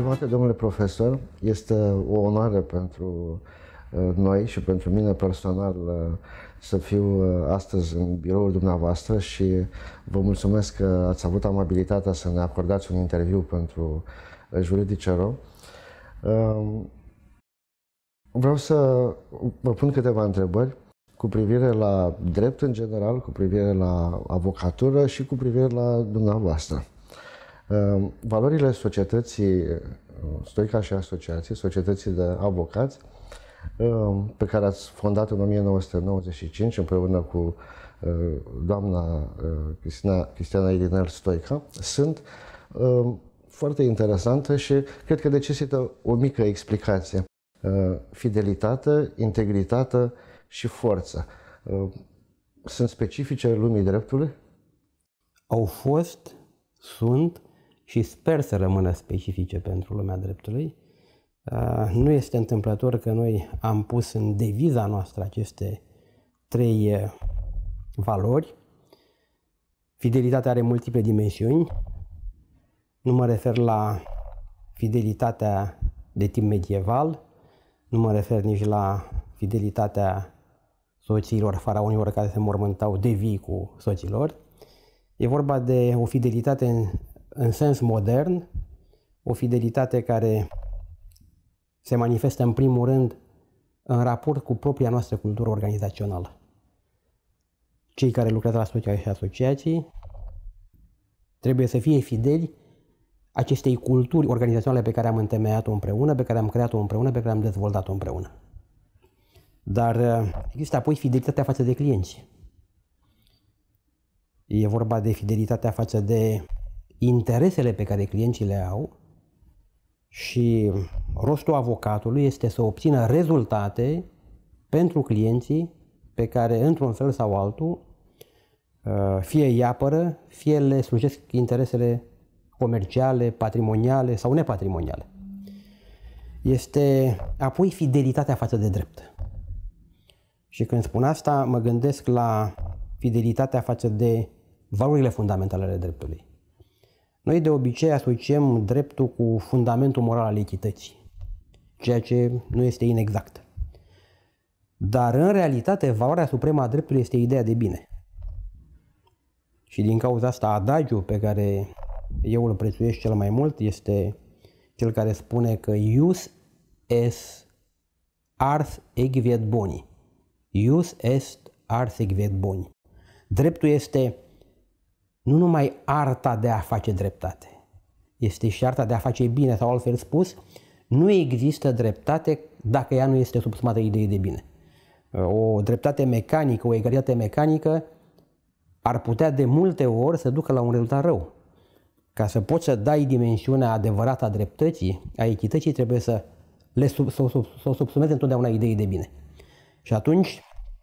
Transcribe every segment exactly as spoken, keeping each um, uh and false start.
Stimate domnule profesor, este o onoare pentru noi și pentru mine personal să fiu astăzi în biroul dumneavoastră și vă mulțumesc că ați avut amabilitatea să ne acordați un interviu pentru Juridicero. Vreau să vă pun câteva întrebări cu privire la drept în general, cu privire la avocatură și cu privire la dumneavoastră. Valorile societății Stoica și Asociații, societății de avocați, pe care ați fondat în o mie nouă sute nouăzeci și cinci împreună cu doamna Cristina, Cristiana Irinel Stoica, sunt foarte interesante și cred că necesită o mică explicație. Fidelitate, integritate și forță. Sunt specifice lumii dreptului? Au fost, sunt și sper să rămână specifice pentru lumea dreptului. Nu este întâmplător că noi am pus în deviza noastră aceste trei valori. Fidelitatea are multiple dimensiuni. Nu mă refer la fidelitatea de tip medieval, nu mă refer nici la fidelitatea soților faraonilor care se mormântau de vii cu soților. E vorba de o fidelitate în, în sens modern, o fidelitate care se manifestă în primul rând în raport cu propria noastră cultură organizațională. Cei care lucrează la asociații și asociații trebuie să fie fideli acestei culturi organizaționale pe care am întemeiat-o împreună, pe care am creat-o împreună, pe care am dezvoltat-o împreună. Dar există apoi fidelitatea față de clienți. E vorba de fidelitatea față de interesele pe care clienții le au și rostul avocatului este să obțină rezultate pentru clienții pe care, într-un fel sau altul, fie îi apără, fie le slujesc interesele comerciale, patrimoniale sau nepatrimoniale. Este apoi fidelitatea față de drept. Și când spun asta, mă gândesc la fidelitatea față de valorile fundamentale ale dreptului. Noi de obicei asociem dreptul cu fundamentul moral al echității, ceea ce nu este inexact. Dar în realitate, valoarea supremă a dreptului este ideea de bine. Și din cauza asta, adagiul pe care eu îl prețuiesc cel mai mult este cel care spune că ius est ars equiet boni. Ius est ars equiet boni. Dreptul este nu numai arta de a face dreptate, este și arta de a face bine, sau altfel spus, nu există dreptate dacă ea nu este subsumată ideii de bine. O dreptate mecanică, o egalitate mecanică ar putea de multe ori să ducă la un rezultat rău. Ca să poți să dai dimensiunea adevărată a dreptății, a echității, trebuie să, le sub, să, să, să o subsumezi întotdeauna ideii de bine. Și atunci,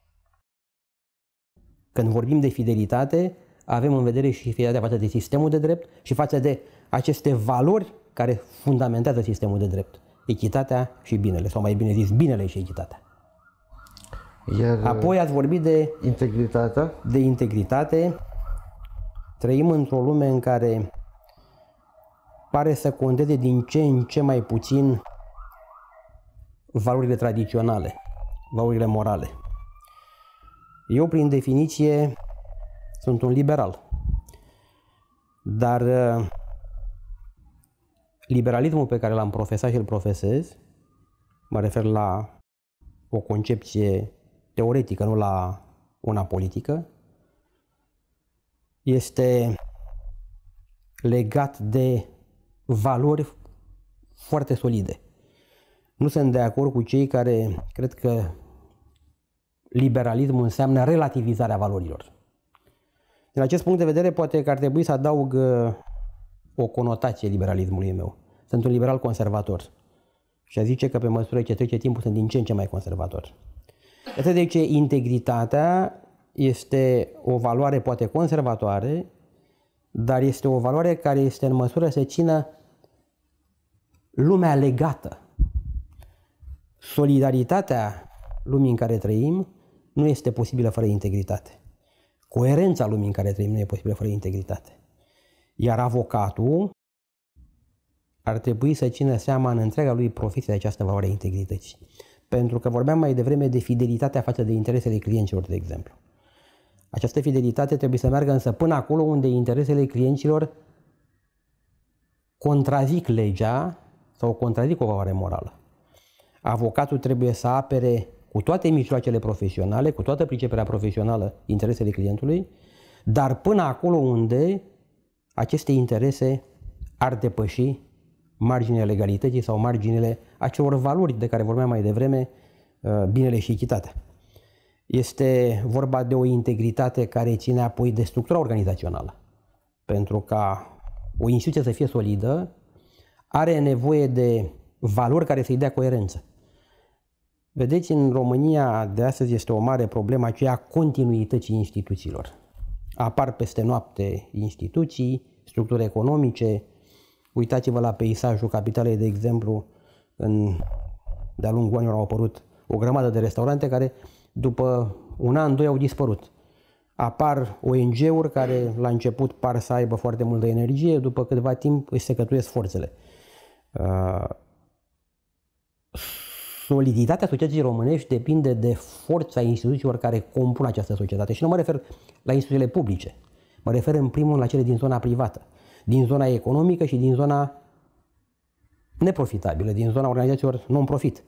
când vorbim de fidelitate, avem în vedere și fidelitatea față de sistemul de drept și față de aceste valori care fundamentează sistemul de drept. Echitatea și binele, sau mai bine zis, binele și echitatea. Iar apoi ați vorbit de integritatea. De integritate. Trăim într-o lume în care pare să conteze din ce în ce mai puțin valorile tradiționale, valorile morale. Eu, prin definiție, sunt un liberal. Dar liberalismul pe care l-am profesat și îl profesez, mă refer la o concepție teoretică, nu la una politică, este legat de valori foarte solide. Nu sunt de acord cu cei care cred că liberalismul înseamnă relativizarea valorilor. Din acest punct de vedere, poate că ar trebui să adaug o conotație liberalismului meu. Sunt un liberal conservator. Și a zice că pe măsură ce trece timpul sunt din ce în ce mai conservator. Atât de ce integritatea este o valoare poate conservatoare, dar este o valoare care este în măsură să țină lumea legată. Solidaritatea lumii în care trăim nu este posibilă fără integritate. Coerența lumii în care trăim nu e posibilă fără integritate. Iar avocatul ar trebui să țină seama în întreaga lui profesie de această valoare a integrității. Pentru că vorbeam mai devreme de fidelitatea față de interesele clienților, de exemplu. Această fidelitate trebuie să meargă însă până acolo unde interesele clienților contrazic legea sau contrazic o valoare morală. Avocatul trebuie să apere cu toate mijloacele profesionale, cu toată priceperea profesională, interesele clientului, dar până acolo unde aceste interese ar depăși marginile legalității sau marginile acelor valori de care vorbeam mai devreme, binele și echitatea. Este vorba de o integritate care ține apoi de structura organizațională. Pentru ca o instituție să fie solidă, are nevoie de valori care să-i dea coerență. Vedeți, în România de astăzi este o mare problemă aceea a continuității instituțiilor. Apar peste noapte instituții, structuri economice. Uitați-vă la peisajul capitalei, de exemplu, în, de-a lungul anilor au apărut o grămadă de restaurante care după un an, doi au dispărut. Apar O N G-uri care la început par să aibă foarte multă energie, după câteva timp își secătuiesc forțele. Uh, soliditatea societății românești depinde de forța instituțiilor care compun această societate. Și nu mă refer la instituțiile publice, mă refer în primul la cele din zona privată, din zona economică și din zona neprofitabilă, din zona organizațiilor non-profit.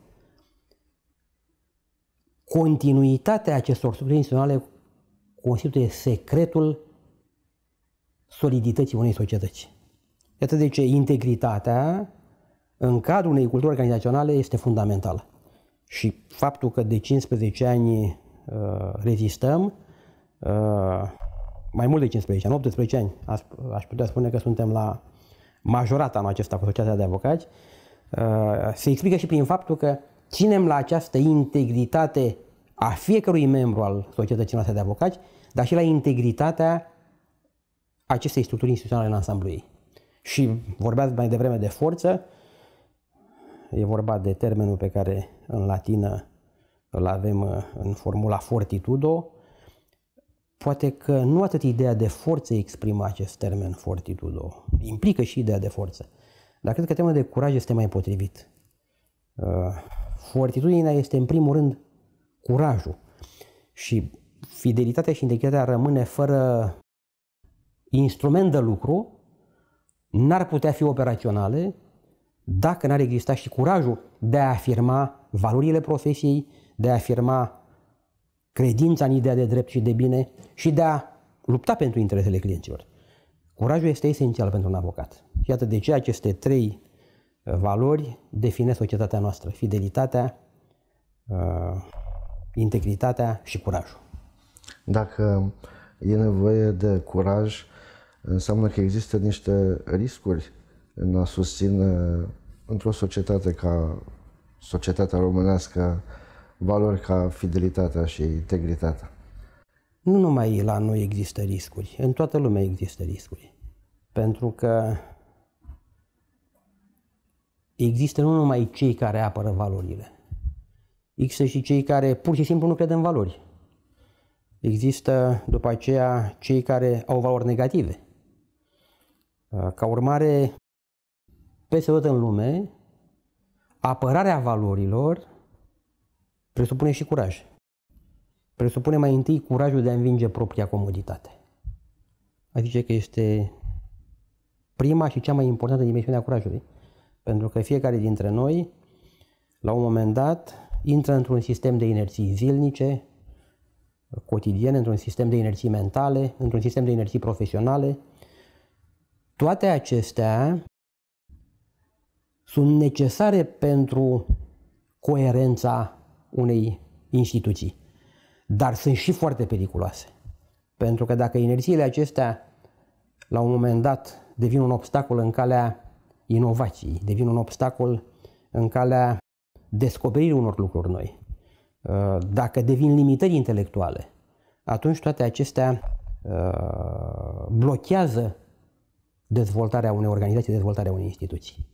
Continuitatea acestor structuri instituționale constituie secretul solidității unei societăți. Iată de ce integritatea în cadrul unei culturi organizaționale este fundamentală. Și faptul că de cincisprezece ani uh, rezistăm, uh, mai mult de cincisprezece ani, optsprezece ani, aș, aș putea spune că suntem la majorata anul acesta cu Societatea de Avocați, uh, se explică și prin faptul că ținem la această integritate a fiecărui membru al societății noastre de avocați, dar și la integritatea acestei structuri instituționale în ansamblu ei. Și vorbeați mai devreme de forță, e vorba de termenul pe care în latină îl avem în formula fortitudo. Poate că nu atât ideea de forță exprimă acest termen fortitudo, implică și ideea de forță, dar cred că termenul de curaj este mai potrivit. Fortitudinea este în primul rând curajul și fidelitatea și integritatea rămâne fără instrument de lucru, n-ar putea fi operaționale dacă n-ar exista și curajul de a afirma valorile profesiei, de a afirma credința în ideea de drept și de bine și de a lupta pentru interesele clienților. Curajul este esențial pentru un avocat. Iată de ce aceste trei valori definesc societatea noastră: fidelitatea, integritatea și curajul. Dacă e nevoie de curaj, înseamnă că există niște riscuri în a susține într-o societate ca societatea românească valori ca fidelitatea și integritatea. Nu numai la noi există riscuri, în toată lumea există riscuri. Pentru că există nu numai cei care apără valorile, există și cei care pur și simplu nu cred în valori. Există după aceea cei care au valori negative. Ca urmare, peste tot în lume, apărarea valorilor presupune și curaj. Presupune mai întâi curajul de a învinge propria comoditate. A zice că este prima și cea mai importantă dimensiune a curajului. Pentru că fiecare dintre noi, la un moment dat, intră într-un sistem de inerții zilnice, cotidiene, într-un sistem de inerții mentale, într-un sistem de inerții profesionale. Toate acestea sunt necesare pentru coerența unei instituții, dar sunt și foarte periculoase. Pentru că dacă inerțiile acestea, la un moment dat, devin un obstacol în calea inovației, devin un obstacol în calea descoperirii unor lucruri noi, dacă devin limitări intelectuale, atunci toate acestea blochează dezvoltarea unei organizații, dezvoltarea unei instituții.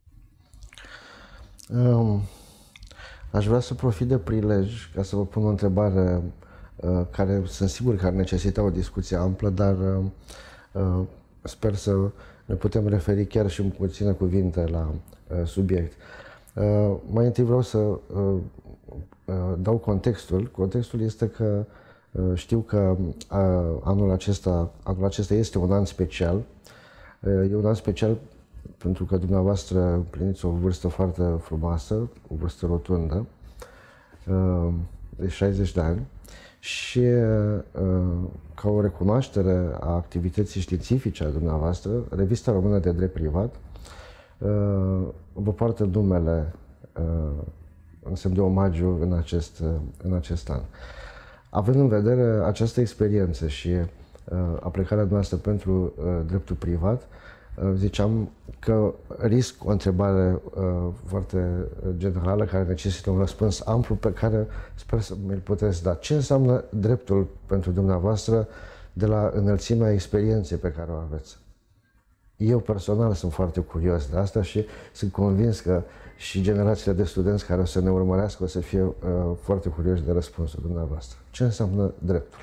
Um, aș vrea să profit de prilej ca să vă pun o întrebare uh, care sunt sigur că ar necesita o discuție amplă, dar uh, sper să ne putem referi chiar și în puține cuvinte la uh, subiect. Uh, mai întâi vreau să uh, uh, dau contextul. Contextul este că uh, știu că uh, anul acesta, anul acesta este un an special. Uh, e un an special pentru că dumneavoastră împliniți o vârstă foarte frumoasă, o vârstă rotundă, uh, de șaizeci de ani. Și uh, ca o recunoaștere a activității științifice a dumneavoastră, Revista Română de Drept Privat uh, vă poartă numele uh, în semn de omagiu în acest, uh, în acest an. Având în vedere această experiență și uh, aplicarea noastră pentru uh, dreptul privat, uh, ziceam că risc o întrebare uh, foarte generală care necesită un răspuns amplu pe care sper să mi-l puteți da. Ce înseamnă dreptul pentru dumneavoastră de la înălțimea experienței pe care o aveți? Eu personal sunt foarte curios de asta și sunt convins că și generațiile de studenți care o să ne urmărească o să fie uh, foarte curioși de răspunsul dumneavoastră. Ce înseamnă dreptul?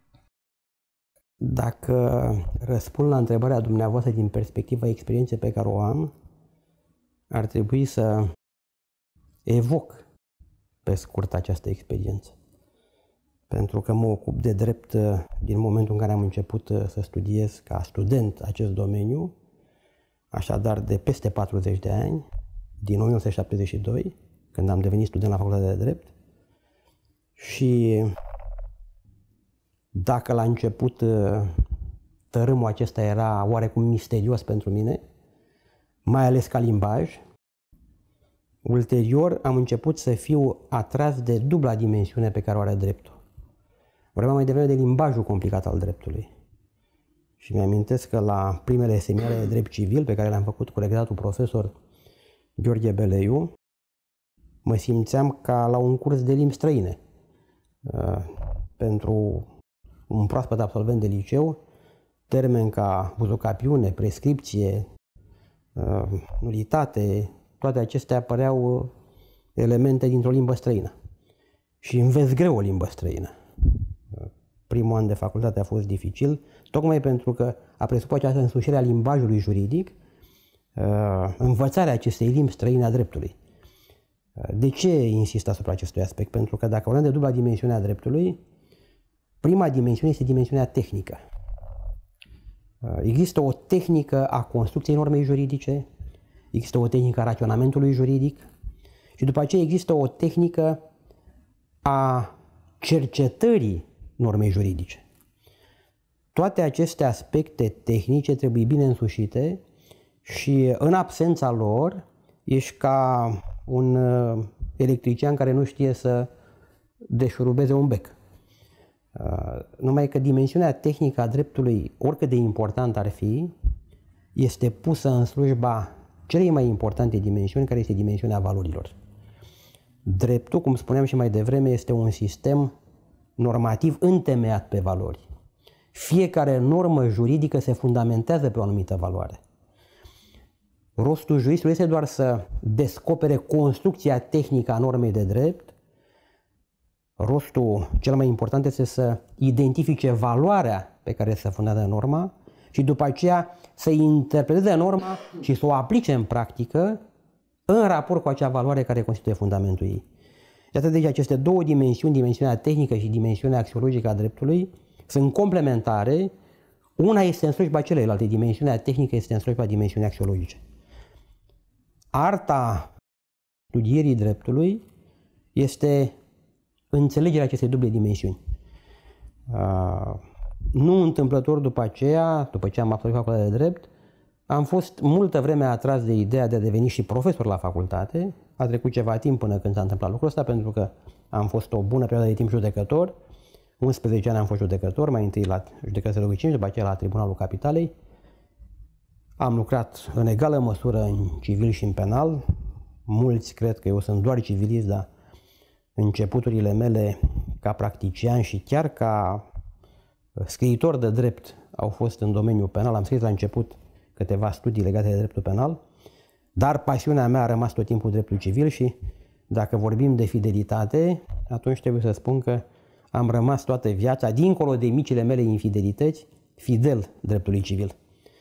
Dacă răspund la întrebarea dumneavoastră din perspectiva experienței pe care o am, ar trebui să evoc pe scurt această experiență. Pentru că mă ocup de drept din momentul în care am început să studiez ca student acest domeniu, așadar de peste patruzeci de ani, din o mie nouă sute șaptezeci și doi, când am devenit student la Facultatea de Drept. Și dacă la început tărâmul acesta era oarecum misterios pentru mine, mai ales ca limbaj, ulterior am început să fiu atras de dubla dimensiune pe care o are dreptul. Vorbeam mai devreme de limbajul complicat al dreptului. Și mi-amintesc că la primele seminarii de drept civil pe care le-am făcut cu regretatul profesor Gheorghe Beleiu, mă simțeam ca la un curs de limbi străine. Pentru un proaspăt absolvent de liceu, termeni ca uzucapiune, prescripție, nulitate, toate acestea păreau elemente dintr-o limbă străină. Și înveți greu o limbă străină. Primul an de facultate a fost dificil, tocmai pentru că a presupus această însușire a limbajului juridic, învățarea acestei limbi străine a dreptului. De ce insist asupra acestui aspect? Pentru că dacă vorbim de dubla dimensiune a dreptului, prima dimensiune este dimensiunea tehnică. Există o tehnică a construcției normei juridice, există o tehnică a raționamentului juridic și după aceea există o tehnică a cercetării normei juridice. Toate aceste aspecte tehnice trebuie bine însușite și în absența lor ești ca un electrician care nu știe să deșurubeze un bec. Numai că dimensiunea tehnică a dreptului, oricât de important ar fi, este pusă în slujba celei mai importante dimensiuni, care este dimensiunea valorilor. Dreptul, cum spuneam și mai devreme, este un sistem normativ întemeiat pe valori. Fiecare normă juridică se fundamentează pe o anumită valoare. Rostul juristului este doar să descopere construcția tehnică a normei de drept. Rostul cel mai important este să identifice valoarea pe care se fundează norma și după aceea să interpreteze norma și să o aplice în practică în raport cu acea valoare care constituie fundamentul ei. Iată, deci aceste două dimensiuni, dimensiunea tehnică și dimensiunea axiologică a dreptului, sunt complementare. Una este în slujba celelalte, dimensiunea tehnică este în slujba dimensiunii axiologice. Arta studierii dreptului este înțelegerea acestei duble dimensiuni. Uh, nu întâmplător după aceea, după ce am absolvit facultatea de drept, am fost multă vreme atras de ideea de a deveni și profesor la facultate. A trecut ceva timp până când s-a întâmplat lucrul ăsta, pentru că am fost o bună perioadă de timp judecător. unsprezece ani am fost judecător, mai întâi la judecățile Rugii cinci, după aceea la Tribunalul Capitalei. Am lucrat în egală măsură în civil și în penal. Mulți cred că eu sunt doar civilist, dar începuturile mele ca practician și chiar ca scriitor de drept au fost în domeniul penal. Am scris la început câteva studii legate de dreptul penal, dar pasiunea mea a rămas tot timpul dreptul civil și dacă vorbim de fidelitate, atunci trebuie să spun că am rămas toată viața, dincolo de micile mele infidelități, fidel dreptului civil.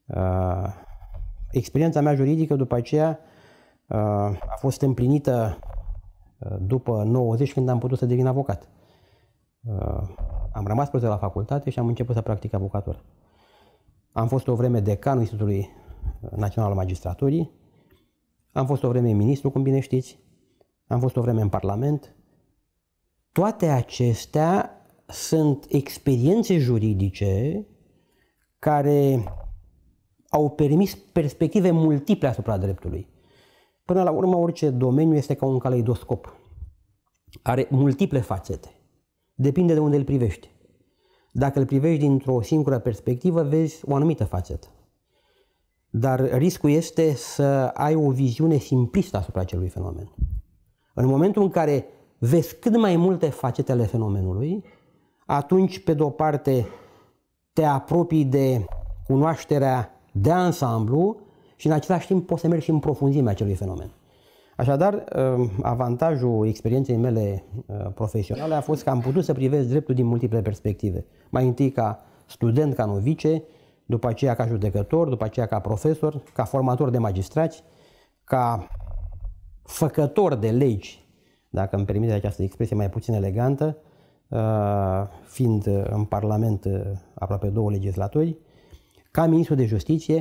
Experiența mea juridică după aceea a fost împlinită după nouăzeci, când am putut să devin avocat. Am rămas profesor la facultate și am început să practic avocatură. Am fost o vreme decanul Institutului Național al Magistraturii, am fost o vreme ministru, cum bine știți, am fost o vreme în Parlament. Toate acestea sunt experiențe juridice care au permis perspective multiple asupra dreptului. Până la urmă, orice domeniu este ca un caleidoscop. Are multiple fațete. Depinde de unde îl privești. Dacă îl privești dintr-o singură perspectivă, vezi o anumită fațetă. Dar riscul este să ai o viziune simplistă asupra acelui fenomen. În momentul în care vezi cât mai multe fațete ale fenomenului, atunci, pe de-o parte, te apropii de cunoașterea de ansamblu și, în același timp, poți să mergi și în profunzimea acelui fenomen. Așadar, avantajul experienței mele profesionale a fost că am putut să privesc dreptul din multiple perspective. Mai întâi ca student, ca novice, după aceea ca judecător, după aceea ca profesor, ca formator de magistrați, ca făcător de legi, dacă îmi permite această expresie mai puțin elegantă, fiind în Parlament aproape două legislaturi, ca ministru de justiție,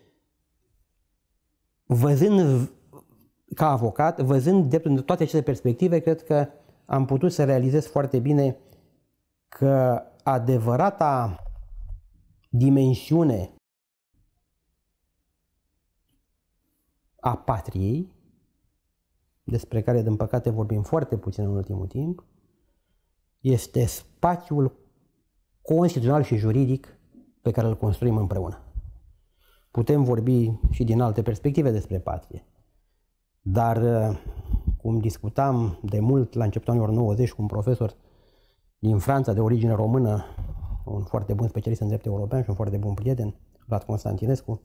văzând ca avocat, văzând dreptul din toate aceste perspective, cred că am putut să realizez foarte bine că adevărata dimensiune a patriei, despre care, din păcate, vorbim foarte puțin în ultimul timp, este spațiul constituțional și juridic pe care îl construim împreună. Putem vorbi și din alte perspective despre patrie, dar, cum discutam de mult la începutul anilor nouăzeci cu un profesor din Franța de origine română, un foarte bun specialist în drept european și un foarte bun prieten, Vlad Constantinescu,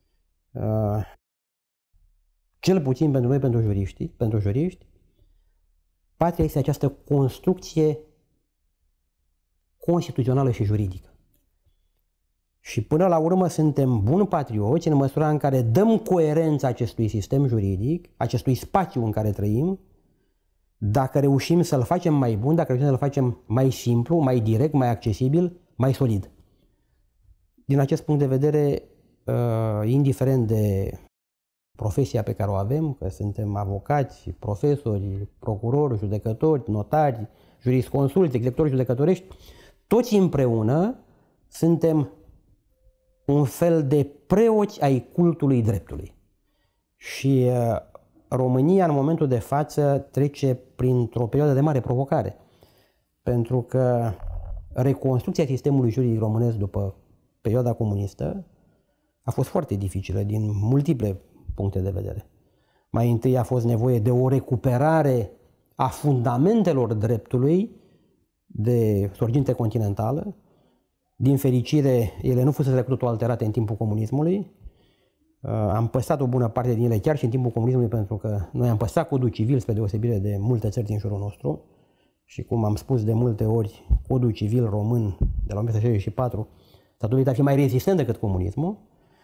cel puțin pentru noi, pentru juriști, pentru juriști, patria este această construcție constituțională și juridică. Și până la urmă suntem buni patrioți în măsura în care dăm coerență acestui sistem juridic, acestui spațiu în care trăim, dacă reușim să-l facem mai bun, dacă reușim să-l facem mai simplu, mai direct, mai accesibil, mai solid. Din acest punct de vedere, indiferent de profesia pe care o avem, că suntem avocați, profesori, procurori, judecători, notari, jurisconsulți, executori judecătorești, toți împreună suntem un fel de preoți ai cultului dreptului. Și România, în momentul de față, trece printr-o perioadă de mare provocare, pentru că reconstrucția sistemului juridic românesc după perioada comunistă a fost foarte dificilă din multiple puncte de vedere. Mai întâi a fost nevoie de o recuperare a fundamentelor dreptului de sorginte continentală. Din fericire, ele nu fusese cu totul alterate în timpul comunismului. Am păstrat o bună parte din ele chiar și în timpul comunismului, pentru că noi am păstrat codul civil spre deosebire de multe țări din jurul nostru. Și cum am spus de multe ori, codul civil român de la o mie nouă sute șaizeci și patru s-a dovedit a fi mai rezistent decât comunismul.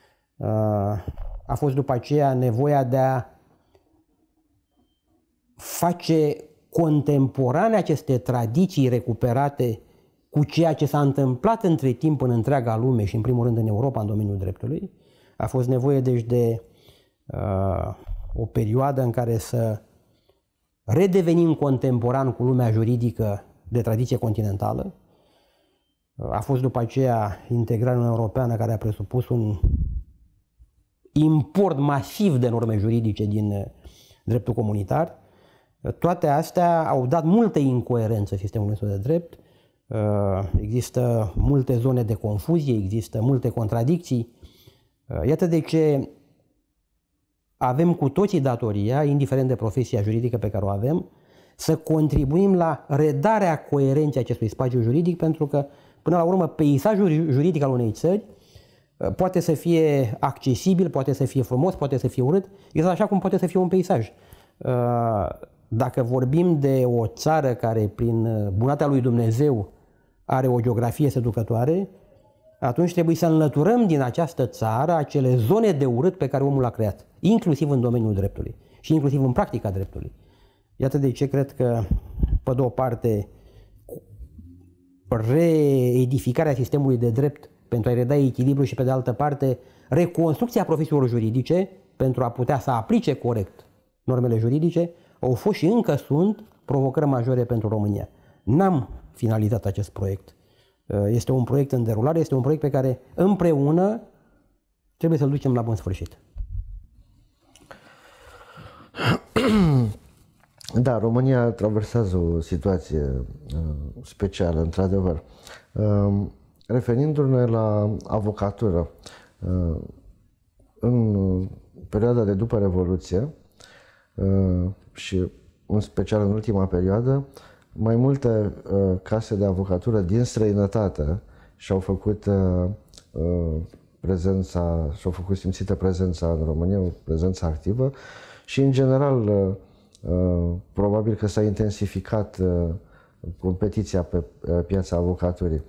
A fost după aceea nevoia de a face contemporane aceste tradiții recuperate cu ceea ce s-a întâmplat între timp în întreaga lume și în primul rând în Europa în domeniul dreptului. A fost nevoie deci de uh, o perioadă în care să redevenim contemporan cu lumea juridică de tradiție continentală. A fost după aceea integrarea în Uniunea Europeană, care a presupus un import masiv de norme juridice din dreptul comunitar. Toate astea au dat multă incoerență sistemului nostru de drept. Există multe zone de confuzie, există multe contradicții. Iată de ce avem cu toții datoria, indiferent de profesia juridică pe care o avem, să contribuim la redarea coerenței acestui spațiu juridic, pentru că, până la urmă, peisajul juridic al unei țări poate să fie accesibil, poate să fie frumos, poate să fie urât, exact așa cum poate să fie un peisaj. Dacă vorbim de o țară care, prin bunătatea lui Dumnezeu, are o geografie seducătoare, atunci trebuie să înlăturăm din această țară acele zone de urât pe care omul le-a creat, inclusiv în domeniul dreptului și inclusiv în practica dreptului. Iată de ce cred că, pe de o parte, reedificarea sistemului de drept pentru a-i reda echilibru și, pe de altă parte, reconstrucția profesiilor juridice pentru a putea să aplice corect normele juridice, au fost și încă sunt provocări majore pentru România. N-am finalizat acest proiect. Este un proiect în derulare, este un proiect pe care împreună trebuie să-l ducem la bun sfârșit. Da, România traversează o situație specială, într-adevăr. Referindu-ne la avocatură, în perioada de după Revoluție și în special în ultima perioadă, mai multe case de avocatură din străinătate și-au făcut prezența, și-au făcut simțită prezența în România, o prezență activă și, în general, probabil că s-a intensificat competiția pe piața avocaturii.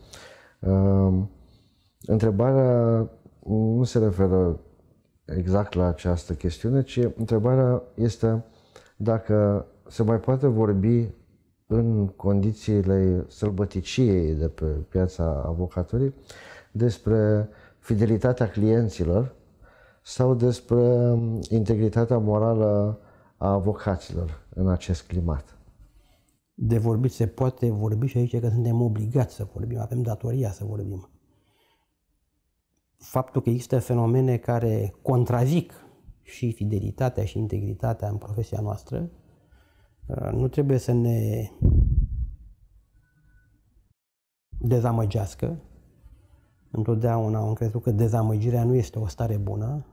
Întrebarea nu se referă exact la această chestiune, ci întrebarea este dacă se mai poate vorbi în condițiile sălbăticiei de pe piața avocaturii despre fidelitatea clienților sau despre integritatea morală a avocaților în acest climat. De vorbit se poate vorbi și aici că suntem obligați să vorbim, avem datoria să vorbim. Faptul că există fenomene care contrazic și fidelitatea și integritatea în profesia noastră nu trebuie să ne dezamăgească. Întotdeauna am crezut că dezamăgirea nu este o stare bună.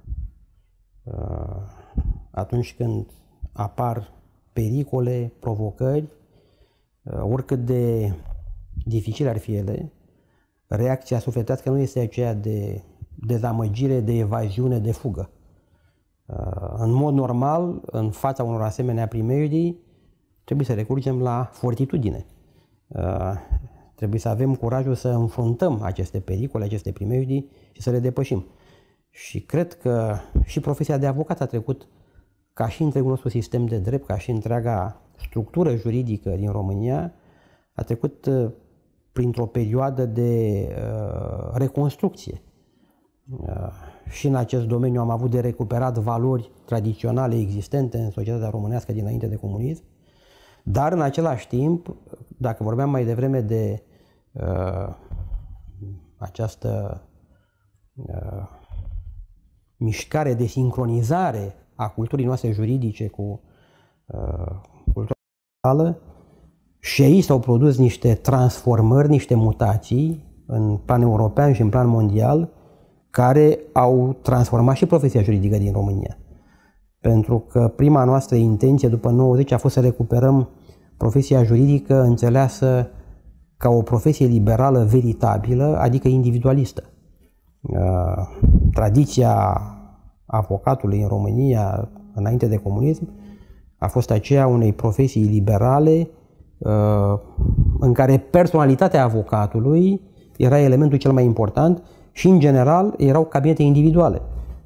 Atunci când apar pericole, provocări, oricât de dificile ar fi ele, reacția sufletească nu este aceea de dezamăgire, de evaziune, de fugă. În mod normal, în fața unor asemenea primejdii, trebuie să recurgem la fortitudine. Trebuie să avem curajul să înfruntăm aceste pericole, aceste primejdii și să le depășim. Și cred că și profesia de avocat a trecut, ca și întregul nostru sistem de drept, ca și întreaga structură juridică din România, a trecut printr-o perioadă de uh, reconstrucție. Uh, și în acest domeniu am avut de recuperat valori tradiționale existente în societatea românească dinainte de comunism, dar în același timp, dacă vorbeam mai devreme de uh, această uh, mișcare de sincronizare a culturii noastre juridice cu uh, cultura locală, și aici s-au produs niște transformări, niște mutații în plan european și în plan mondial, care au transformat și profesia juridică din România. Pentru că prima noastră intenție după nouăzeci a fost să recuperăm profesia juridică înțeleasă ca o profesie liberală veritabilă, adică individualistă. Tradiția avocatului în România, înainte de comunism, a fost aceea unei profesii liberale în care personalitatea avocatului era elementul cel mai important și, în general, erau cabinete individuale.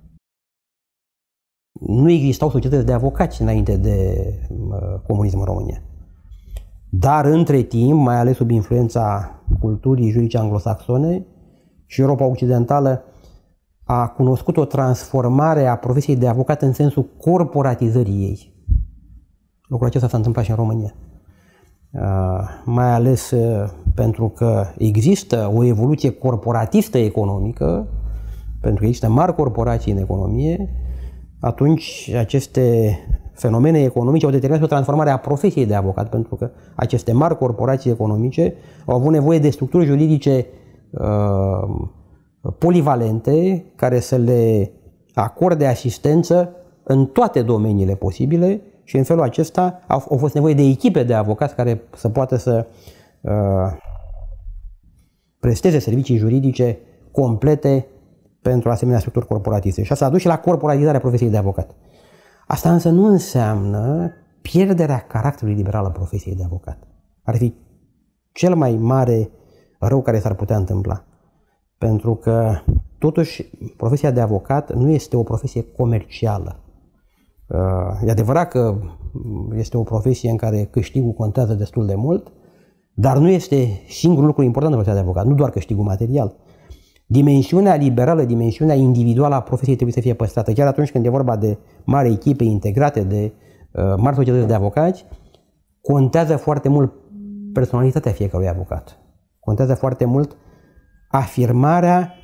Nu existau societăți de avocați înainte de comunism în România. Dar, între timp, mai ales sub influența culturii juridice anglosaxone, și Europa Occidentală a cunoscut o transformare a profesiei de avocat în sensul corporatizării ei. Lucrul acesta s-a întâmplat și în România. Mai ales pentru că există o evoluție corporatistă economică, pentru că există mari corporații în economie, atunci aceste fenomene economice au determinat o transformare a profesiei de avocat, pentru că aceste mari corporații economice au avut nevoie de structuri juridice uh, polivalente, care să le acorde asistență în toate domeniile posibile. Și în felul acesta au, au fost nevoie de echipe de avocați care să poată să uh, presteze servicii juridice complete pentru asemenea structuri corporatiste. Și asta a dus și la corporatizarea profesiei de avocat. Asta însă nu înseamnă pierderea caracterului liberal al profesiei de avocat. Ar fi cel mai mare rău care s-ar putea întâmpla. Pentru că, totuși, profesia de avocat nu este o profesie comercială. E adevărat că este o profesie în care câștigul contează destul de mult, dar nu este singurul lucru important în profesia de avocat, nu doar câștigul material. Dimensiunea liberală, dimensiunea individuală a profesiei trebuie să fie păstrată. Chiar atunci când e vorba de mari echipe integrate, de uh, mari societăți de avocați, contează foarte mult personalitatea fiecărui avocat. Contează foarte mult afirmarea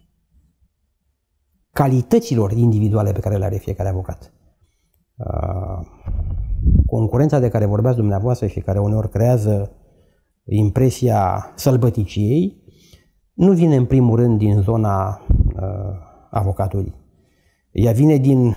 calităților individuale pe care le are fiecare avocat. Uh, concurența de care vorbeați dumneavoastră și care uneori creează impresia sălbăticiei, nu vine în primul rând din zona uh, avocaturii. Ea vine din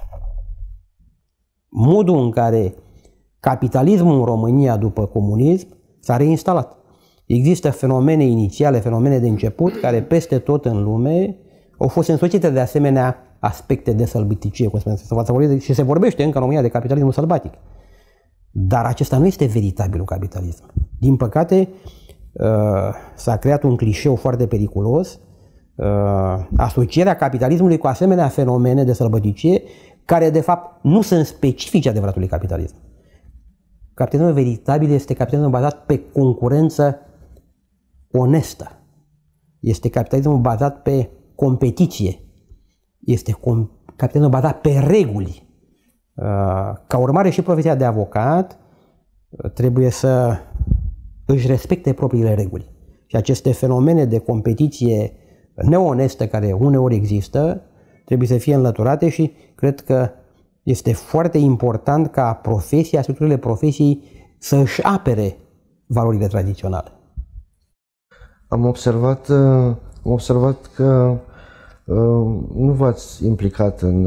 modul în care capitalismul în România după comunism s-a reinstalat. Există fenomene inițiale, fenomene de început, care peste tot în lume au fost însoțite de asemenea aspecte de sălbăticie, cum spuneam, și se vorbește încă în România de capitalismul sălbatic. Dar acesta nu este veritabilul capitalism. Din păcate, s-a creat un clișeu foarte periculos, asocierea capitalismului cu asemenea fenomene de sălbăticie, care de fapt nu sunt specifice adevăratului capitalism. Capitalismul veritabil este capitalismul bazat pe concurență onestă. Este capitalismul bazat pe competiție. Este capitalismul bazat pe reguli. Ca urmare, și profesia de avocat trebuie să își respecte propriile reguli. Și aceste fenomene de competiție neonestă care uneori există trebuie să fie înlăturate și cred că este foarte important ca profesia, structurile profesiei să își apere valorile tradiționale. Am observat, am observat că nu v-ați implicat în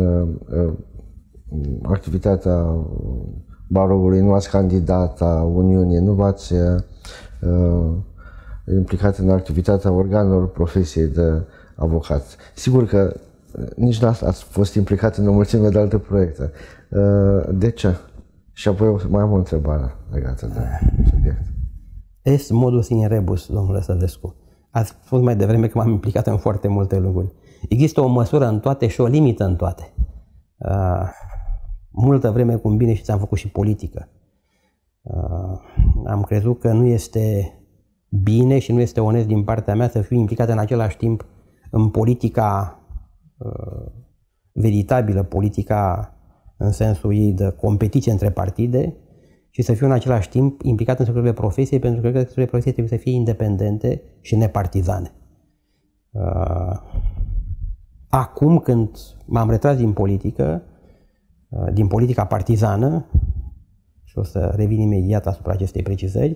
activitatea baroului, nu ați candidat a Uniunii, nu v-ați uh, implicat în activitatea organelor profesiei de avocat. Sigur că nici nu ați fost implicat în o mulțime de alte proiecte. Uh, de ce? Și apoi mai am o întrebare legată de subiect. Est modus in rebus, domnule Sădescu. Ați spus mai devreme că m-am implicat în foarte multe lucruri. Există o măsură în toate și o limită în toate. Uh, multă vreme, cum bine știți, am făcut și politică. Uh, am crezut că nu este bine și nu este onest din partea mea să fiu implicat în același timp în politica uh, veritabilă, politica în sensul ei de competiție între partide, și să fiu în același timp implicat în structurile profesiei, pentru că cred că structurile profesiei trebuie să fie independente și nepartizane. Uh, acum, când m-am retras din politică, uh, din politica partizană, și o să revin imediat asupra acestei precizări,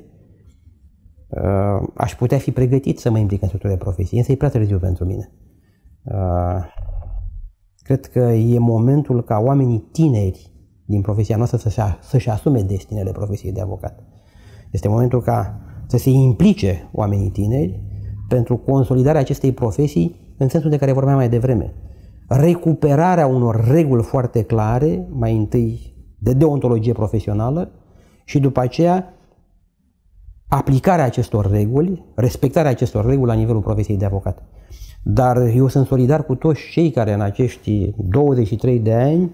uh, aș putea fi pregătit să mă implic în structurile profesiei, însă e prea târziu pentru mine. Uh, cred că e momentul ca oamenii tineri din profesia noastră să-și, să-și asume destinele profesiei de avocat. Este momentul ca să se implice oamenii tineri pentru consolidarea acestei profesii în sensul de care vorbeam mai devreme. Recuperarea unor reguli foarte clare, mai întâi de deontologie profesională și după aceea aplicarea acestor reguli, respectarea acestor reguli la nivelul profesiei de avocat. Dar eu sunt solidar cu toți cei care în acești douăzeci și trei de ani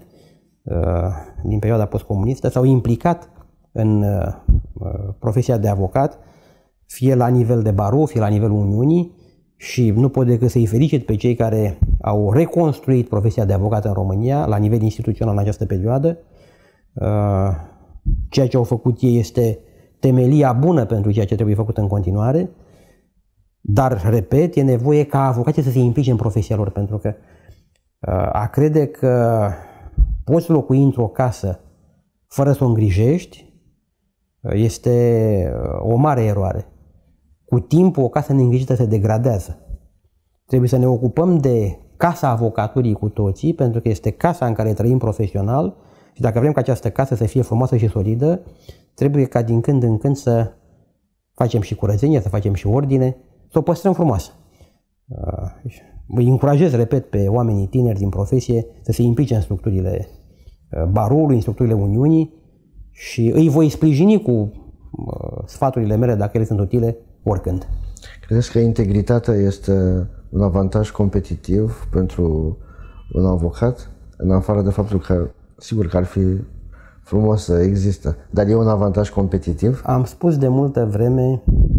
din perioada postcomunistă s-au implicat în profesia de avocat, fie la nivel de barou, fie la nivelul Uniunii, și nu pot decât să-i felicit pe cei care au reconstruit profesia de avocat în România la nivel instituțional în această perioadă. Ceea ce au făcut ei este temelia bună pentru ceea ce trebuie făcut în continuare, dar, repet, e nevoie ca avocații să se implice în profesia lor, pentru că a crede că poți locui într-o casă fără să o îngrijești este o mare eroare. Cu timpul, o casă neîngrijită se degradează. Trebuie să ne ocupăm de casa avocaturii cu toții, pentru că este casa în care trăim profesional și dacă vrem ca această casă să fie frumoasă și solidă, trebuie ca din când în când să facem și curățenie, să facem și ordine, să o păstrăm frumoasă. Îi încurajez, repet, pe oamenii tineri din profesie să se implice în structurile baroului, în structurile Uniunii și îi voi sprijini cu sfaturile mele, dacă ele sunt utile, oricând. Credeți că integritatea este un avantaj competitiv pentru un avocat, în afară de faptul că, sigur că ar fi frumos să există, dar e un avantaj competitiv? Am spus de multă vreme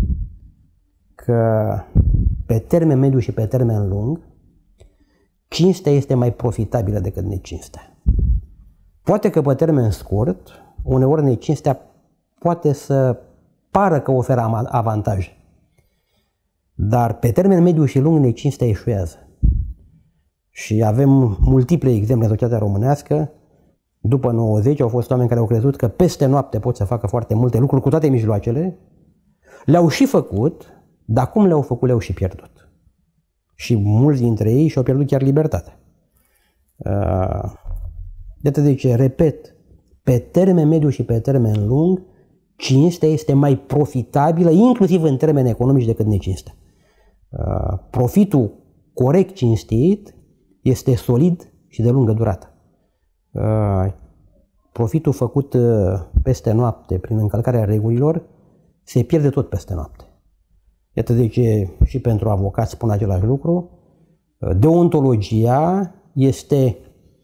că pe termen mediu și pe termen lung, cinstea este mai profitabilă decât necinstea. Poate că pe termen scurt, uneori necinstea poate să pară că oferă avantaje, dar pe termen mediu și lung necinstea eșuează. Și avem multiple exemple în societatea românească. După nouăzeci au fost oameni care au crezut că peste noapte pot să facă foarte multe lucruri cu toate mijloacele. Le-au și făcut, dar cum le-au făcut, le-au și pierdut. Și mulți dintre ei și-au pierdut chiar libertatea. Iată de ce, repet, pe termen mediu și pe termen lung, cinstea este mai profitabilă, inclusiv în termeni economici, decât necinstea. Profitul corect cinstit este solid și de lungă durată. Profitul făcut peste noapte prin încălcarea regulilor se pierde tot peste noapte. Iată de ce și pentru avocați spun același lucru. Deontologia este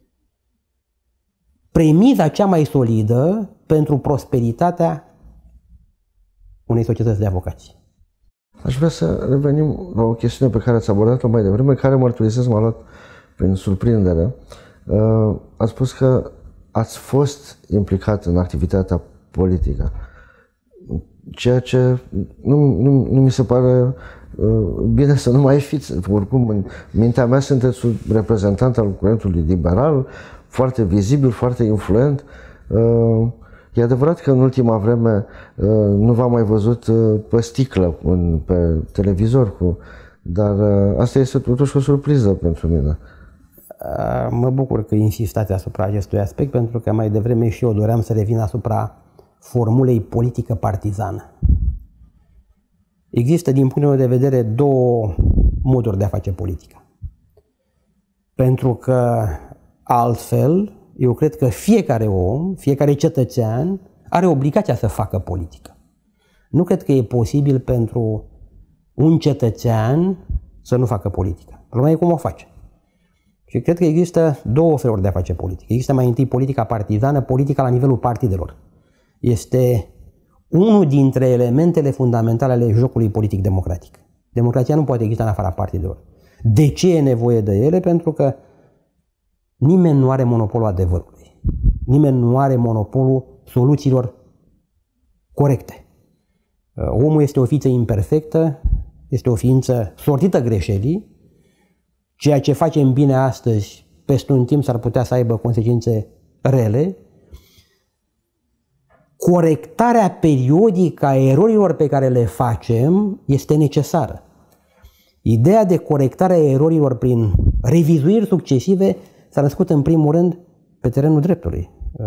premiza cea mai solidă pentru prosperitatea unei societăți de avocați. Aș vrea să revenim la o chestiune pe care ați abordat-o mai devreme, care mărturisesc m-a luat prin surprindere. Ați spus că ați fost implicat în activitatea politică, ceea ce nu, nu, nu mi se pare bine să nu mai fiți. Oricum, în mintea mea sunteți un reprezentant al curentului liberal, foarte vizibil, foarte influent. E adevărat că în ultima vreme nu v-am mai văzut pe sticlă, pe televizor, cu, dar asta este totuși o surpriză pentru mine. Mă bucur că insistați asupra acestui aspect, pentru că mai devreme și eu doream să revin asupra formulei politică partizană. Există, din punctul meu de vedere, două moduri de a face politică. Pentru că altfel, eu cred că fiecare om, fiecare cetățean are obligația să facă politică. Nu cred că e posibil pentru un cetățean să nu facă politică. Problema e cum o face. Și cred că există două feluri de a face politică. Există mai întâi politica partizană, politica la nivelul partidelor. Este unul dintre elementele fundamentale ale jocului politic democratic. Democrația nu poate exista în afara partidelor. De ce e nevoie de ele? Pentru că nimeni nu are monopolul adevărului. Nimeni nu are monopolul soluțiilor corecte. Omul este o ființă imperfectă, este o ființă sortită greșelii. Ceea ce facem bine astăzi, peste un timp s-ar putea să aibă consecințe rele. Corectarea periodică a erorilor pe care le facem este necesară. Ideea de corectare a erorilor prin revizuiri succesive s-a născut în primul rând pe terenul dreptului.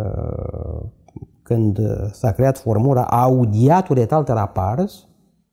Când s-a creat formula audiatur et altera pars,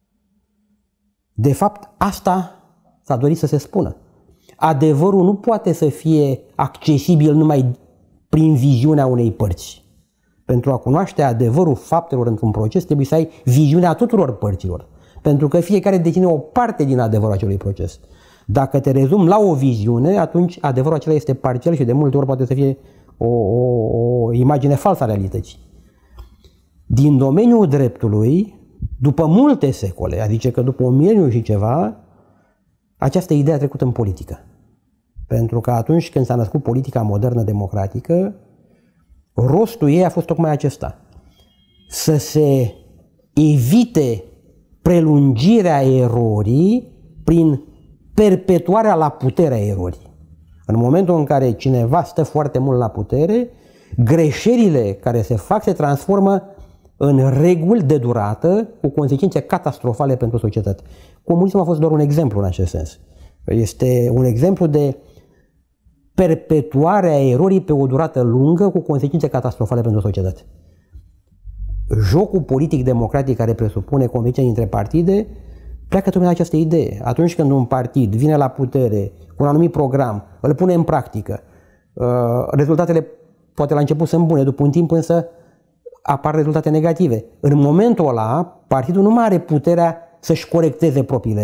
de fapt asta s-a dorit să se spună. Adevărul nu poate să fie accesibil numai prin viziunea unei părți. Pentru a cunoaște adevărul faptelor într-un proces, trebuie să ai viziunea tuturor părților. Pentru că fiecare deține o parte din adevărul acelui proces. Dacă te rezumi la o viziune, atunci adevărul acela este parțial și de multe ori poate să fie o, o, o imagine falsă a realității. Din domeniul dreptului, după multe secole, adică că după un mileniu și ceva, această idee a trecut în politică. Pentru că atunci când s-a născut politica modernă democratică, rostul ei a fost tocmai acesta. Să se evite prelungirea erorii prin perpetuarea la putere a erorii. În momentul în care cineva stă foarte mult la putere, greșelile care se fac se transformă în reguli de durată cu consecințe catastrofale pentru societate. Comunismul a fost doar un exemplu în acest sens. Este un exemplu de perpetuarea erorii pe o durată lungă cu consecințe catastrofale pentru societate. Jocul politic democratic care presupune conviețuirea dintre partide pleacă tocmai de această idee. Atunci când un partid vine la putere cu un anumit program, îl pune în practică, rezultatele poate la început sunt bune, după un timp însă apar rezultate negative. În momentul ăla, partidul nu mai are puterea să-și corecteze propriile erori.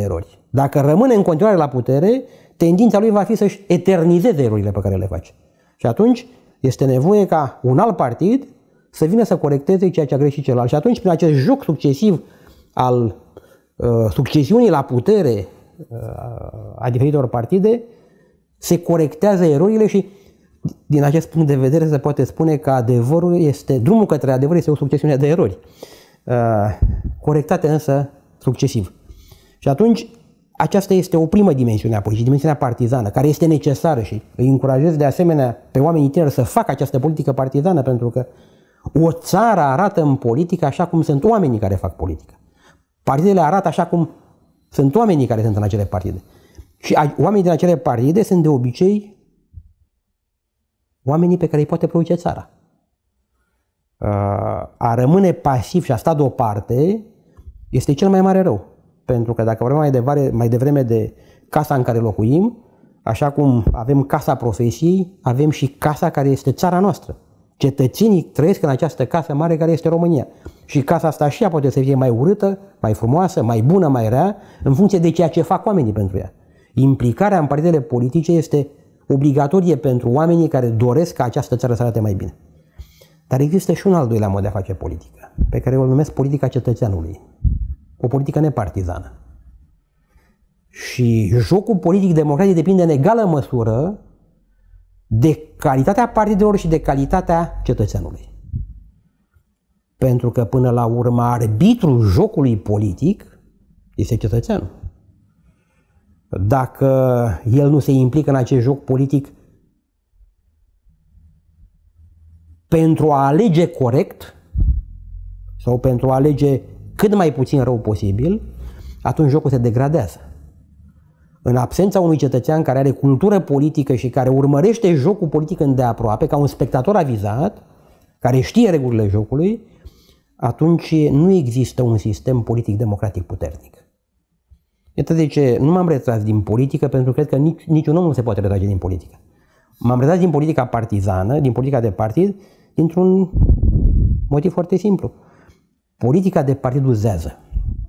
Dacă rămâne în continuare la putere, tendința lui va fi să-și eternizeze erorile pe care le face. Și atunci este nevoie ca un alt partid să vină să corecteze ceea ce a greșit celălalt. Și atunci, prin acest joc succesiv al uh, succesiunii la putere uh, a diferitor partide, se corectează erorile și din acest punct de vedere se poate spune că adevărul este, drumul către adevăr este o succesiune de erori, uh, corectate însă succesiv. Și atunci aceasta este o primă dimensiune a politicii, dimensiunea partizană, care este necesară și îi încurajez de asemenea pe oamenii tineri să facă această politică partizană, pentru că o țară arată în politică așa cum sunt oamenii care fac politică. Partidele arată așa cum sunt oamenii care sunt în acele partide. Și oamenii din acele partide sunt de obicei oamenii pe care îi poate produce țara. A rămâne pasiv și a sta deoparte este cel mai mare rău. Pentru că dacă vorbim mai devreme, mai devreme de casa în care locuim, așa cum avem casa profesiei, avem și casa care este țara noastră. Cetățenii trăiesc în această casă mare care este România. Și casa asta și ea poate să fie mai urâtă, mai frumoasă, mai bună, mai rea, în funcție de ceea ce fac oamenii pentru ea. Implicarea în partidele politice este obligatorie pentru oamenii care doresc ca această țară să arate mai bine. Dar există și un al doilea mod de a face politică, pe care îl numesc politica cetățeanului. O politică nepartizană. Și jocul politic democratic depinde în egală măsură de calitatea partidelor și de calitatea cetățeanului. Pentru că până la urmă arbitrul jocului politic este cetățeanul. Dacă el nu se implică în acest joc politic pentru a alege corect sau pentru a alege cât mai puțin rău posibil, atunci jocul se degradează. În absența unui cetățean care are cultură politică și care urmărește jocul politic îndeaproape, ca un spectator avizat, care știe regulile jocului, atunci nu există un sistem politic democratic puternic. Iată de ce nu m-am retras din politică, pentru că cred că nici, niciun om nu se poate retrage din politică. M-am retras din politica partizană, din politica de partid, dintr-un motiv foarte simplu. Politica de partid uzează.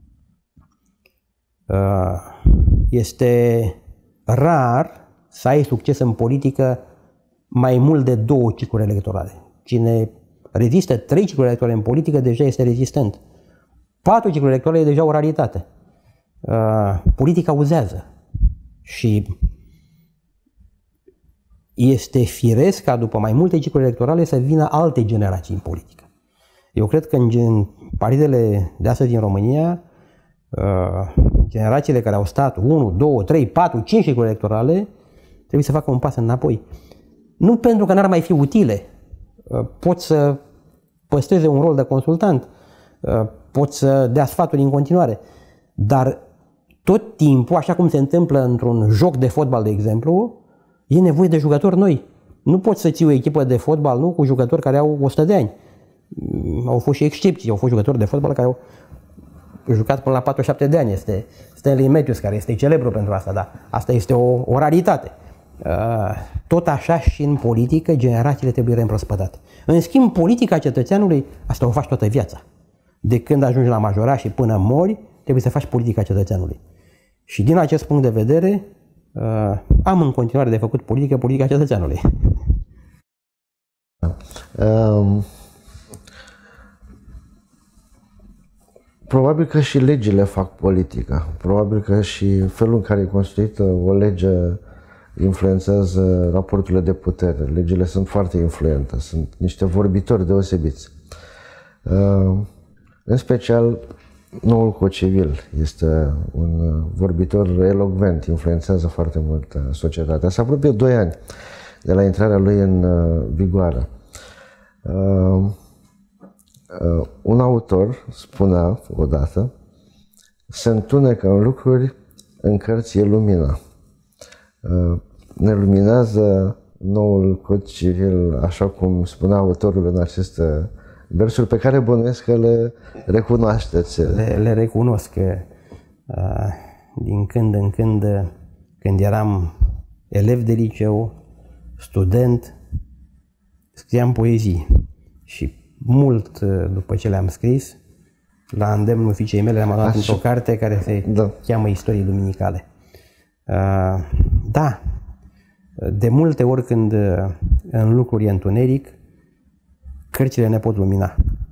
Este rar să ai succes în politică mai mult de două cicluri electorale. Cine rezistă trei cicluri electorale în politică deja este rezistent. Patru cicluri electorale e deja o raritate. Politica uzează și este firesc ca după mai multe cicluri electorale să vină alte generații în politică. Eu cred că în partidele de astăzi din România, generațiile care au stat unu, doi, trei, patru, cinci cicluri electorale trebuie să facă un pas înapoi. Nu pentru că n-ar mai fi utile. Pot să păstreze un rol de consultant, pot să dea sfaturi în continuare, dar tot timpul, așa cum se întâmplă într-un joc de fotbal, de exemplu, e nevoie de jucători noi. Nu poți să ții o echipă de fotbal, nu, cu jucători care au o sută de ani. Au fost și excepții, au fost jucători de fotbal care au jucat până la patruzeci și șapte de ani. Este Stanley Matthews, care este celebru pentru asta, dar asta este o, o raritate. Tot așa și în politică, generațiile trebuie reîmprospătate. În schimb, politica cetățeanului, asta o faci toată viața. De când ajungi la majorat și până mori, trebuie să faci politica cetățeanului. Și din acest punct de vedere, am în continuare de făcut politică, politica cetățeanului. Um, probabil că și legile fac politică. Probabil că și felul în care e construită o lege influențează raporturile de putere. Legile sunt foarte influente, sunt niște vorbitori deosebiți. Uh, în special, noul cod civil este un vorbitor elocvent, influențează foarte mult societatea. Se apropie doi ani de la intrarea lui în vigoare. Uh, uh, un autor spunea odată: se întunecă în lucruri, în cărți e lumina. Uh, ne luminează noul cod civil, așa cum spunea autorul în aceste versuri, pe care bănuiesc că le recunoașteți. Le, le recunosc. Uh, din când în când, când eram elev de liceu, student, scriam poezii. Și mult după ce le-am scris, La îndemnul fiicei mele am adunat într-o carte care se da. cheamă Istorii Duminicale. Uh, da, de multe ori când în lucruri e întuneric, cărțile ne pot lumina.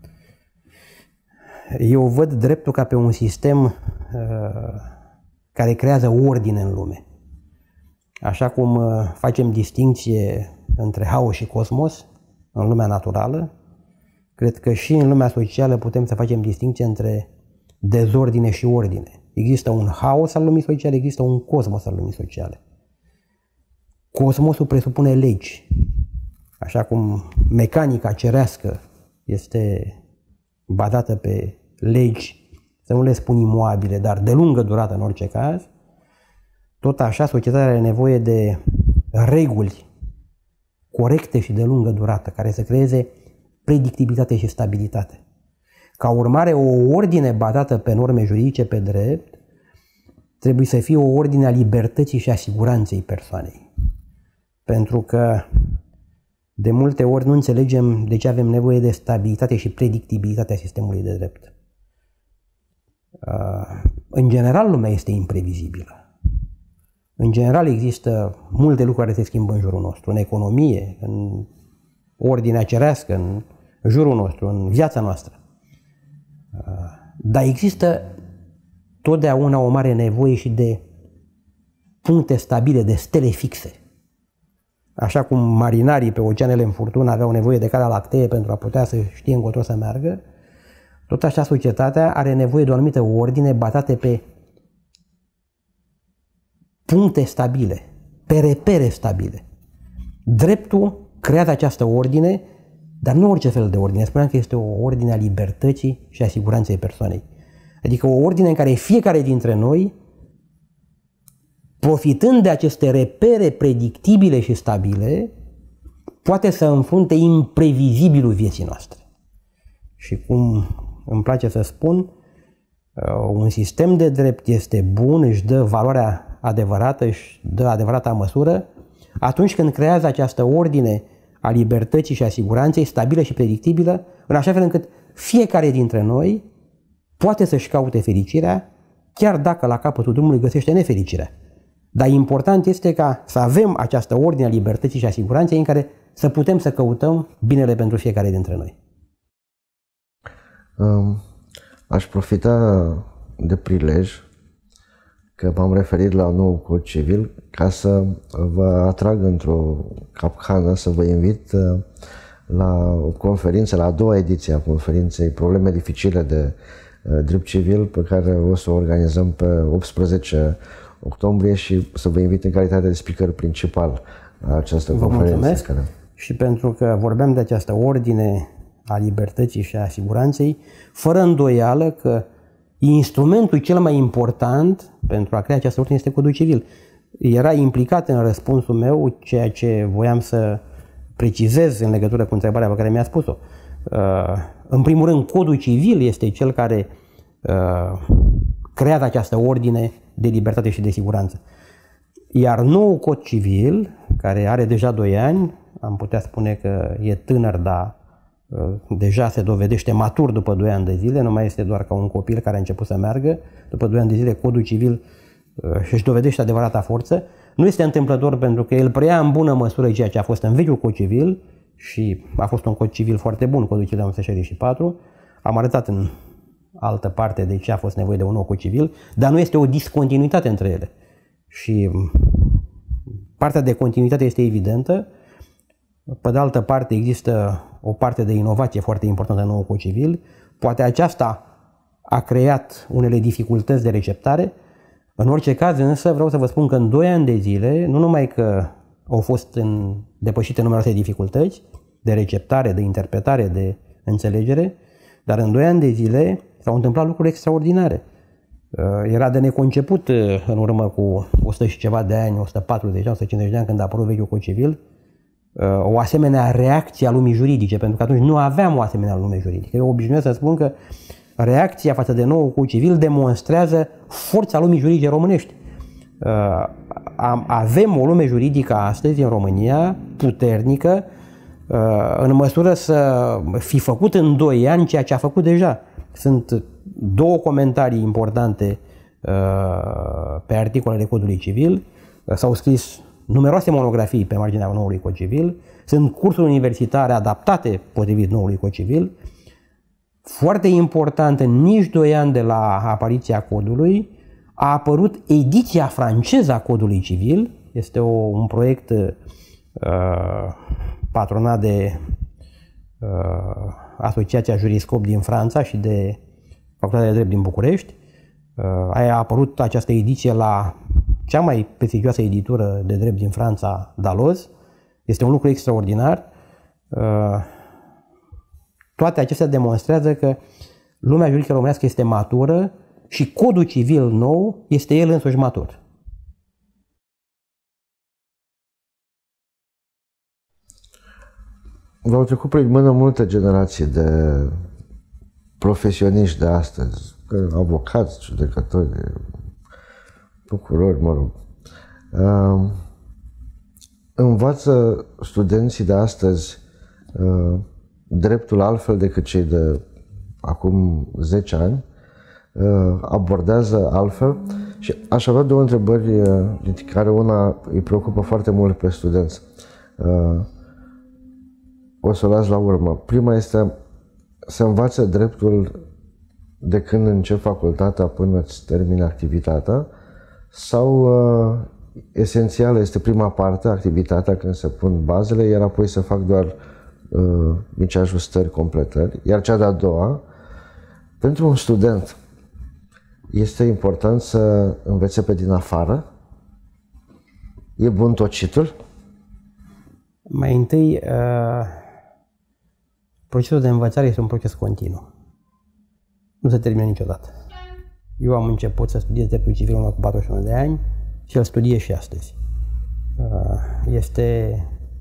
Eu văd dreptul ca pe un sistem uh, care creează ordine în lume. Așa cum uh, facem distincție între haos și cosmos în lumea naturală, cred că și în lumea socială putem să facem distincție între dezordine și ordine. Există un haos al lumii sociale, există un cosmos al lumii sociale. Cosmosul presupune legi. Așa cum mecanica cerească este bazată pe legi, să nu le spun imoabile, dar de lungă durată în orice caz, tot așa societatea are nevoie de reguli corecte și de lungă durată, care să creeze predictibilitate și stabilitate. Ca urmare, o ordine bazată pe norme juridice, pe drept, trebuie să fie o ordine a libertății și a siguranței persoanei. Pentru că de multe ori nu înțelegem de ce avem nevoie de stabilitate și predictibilitatea sistemului de drept. În general, lumea este imprevizibilă. În general, există multe lucruri care se schimbă în jurul nostru, în economie, în ordinea cerească, în jurul nostru, în viața noastră. Dar există totdeauna o mare nevoie și de puncte stabile, de stele fixe. Așa cum marinarii pe oceanele în furtună aveau nevoie de calea lactee pentru a putea să știe încotro să meargă, tot așa societatea are nevoie de o anumită ordine bazată pe puncte stabile, pe repere stabile. Dreptul creează această ordine, dar nu orice fel de ordine. Spuneam că este o ordine a libertății și a siguranței persoanei. Adică o ordine în care fiecare dintre noi, profitând de aceste repere predictibile și stabile, poate să înfrunte imprevizibilul vieții noastre. Și cum îmi place să spun, un sistem de drept este bun, își dă valoarea adevărată, își dă adevărata măsură, atunci când creează această ordine a libertății și a siguranței, stabilă și predictibilă, în așa fel încât fiecare dintre noi poate să-și caute fericirea, chiar dacă la capătul drumului găsește nefericirea. Dar important este ca să avem această ordine a libertății și a siguranței în care să putem să căutăm binele pentru fiecare dintre noi. Um, aș profita de prilej că m-am referit la nou cod civil ca să vă atrag într-o capcană, să vă invit la o conferință, la a doua ediție a conferinței Probleme dificile de drept civil, pe care o să o organizăm pe optsprezece octombrie și să vă invit în calitate de speaker principal la această vă conferință. Mulțumesc care... și pentru că vorbeam de această ordine a libertății și a siguranței, fără îndoială că instrumentul cel mai important pentru a crea această ordine este codul civil. Era implicat în răspunsul meu ceea ce voiam să precizez în legătură cu întrebarea pe care mi-a spus-o. În primul rând, codul civil este cel care creează această ordine de libertate și de siguranță. Iar nou cod civil, care are deja doi ani, am putea spune că e tânăr, dar deja se dovedește matur după doi ani de zile, nu mai este doar ca un copil care a început să meargă. După doi ani de zile, codul civil își dovedește adevărata forță. Nu este întâmplător pentru că el preia în bună măsură ceea ce a fost în vechiul cod civil și a fost un cod civil foarte bun, codul civil de o mie nouă sute șaizeci și patru. Am arătat în altă parte de ce a fost nevoie de un nou cod civil, dar nu este o discontinuitate între ele. Și partea de continuitate este evidentă. Pe de altă parte, există o parte de inovație foarte importantă în noul cod civil. Poate aceasta a creat unele dificultăți de receptare. În orice caz, însă, vreau să vă spun că în doi ani de zile, nu numai că au fost în, depășite numeroase dificultăți de receptare, de interpretare, de înțelegere, dar în doi ani de zile s-au întâmplat lucruri extraordinare. Era de neconceput în urmă cu o sută și ceva de ani, o sută patruzeci, o sută cincizeci de ani, când a apărut vechiul cod civil, o asemenea reacție a lumii juridice, pentru că atunci nu aveam o asemenea lume juridică. Eu obișnuiesc să spun că reacția față de nou cod civil demonstrează forța lumii juridice românești. Avem o lume juridică astăzi în România puternică, în măsură să fi făcut în doi ani ceea ce a făcut deja. Sunt două comentarii importante pe articolele Codului Civil, s-au scris numeroase monografii pe marginea noului Cod Civil, sunt cursuri universitare adaptate potrivit noului Cod Civil. Foarte important, în nici doi ani de la apariția Codului, a apărut ediția franceză a Codului Civil. Este o, un proiect uh, patronat de uh, Asociația Juriscop din Franța și de Facultatea de Drept din București. Uh, a apărut această ediție la cea mai prestigioasă editură de drept din Franța, Dalloz. Este un lucru extraordinar. Uh, toate acestea demonstrează că lumea juridică românească este matură și Codul Civil nou este el însuși matur. V-au trecut prin mână multe generații de profesioniști de astăzi, avocați, judecători, procurori, mă rog. Uh, învață studenții de astăzi uh, dreptul altfel decât cei de acum zece ani, uh, abordează altfel și aș avea două întrebări, uh, dintre care una îi preocupă foarte mult pe studenți. Uh, o să o las la urmă. Prima este să învațe dreptul de când încep facultatea până îți termini activitatea, sau uh, esențială este prima parte, activitatea, când se pun bazele, iar apoi se fac doar uh, mici ajustări, completări. Iar cea de-a doua, pentru un student, este important să învețe pe din afară? E bun tocitul? Mai întâi, uh, procesul de învățare este un proces continuu. Nu se termină niciodată. Eu am început să studiez dreptul civil cu patruzeci și unu de ani și îl studiez și astăzi. Este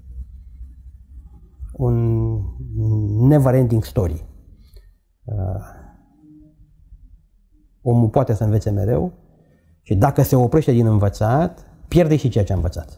un never-ending story. Omul poate să învețe mereu și dacă se oprește din învățat, pierde și ceea ce a învățat.